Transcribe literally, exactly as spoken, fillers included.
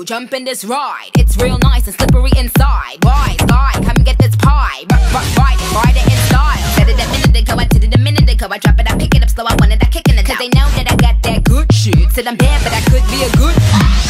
you jump in this ride. It's real nice and slippery inside. Wise guy, come get this pie. R -r ride it, ride it in style. Said it a minute ago, I did it a minute ago. I drop it, I pick it up slow, I wanted that kick in it. Cause they know that I got that good shit. Said I'm bad, but I could be a good